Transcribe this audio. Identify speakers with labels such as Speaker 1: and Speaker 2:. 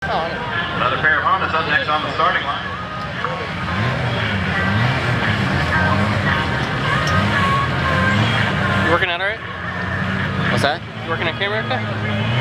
Speaker 1: Another pair of Hondas up next on the starting line.
Speaker 2: You working out alright?
Speaker 3: What's that?
Speaker 2: You working on camera okay?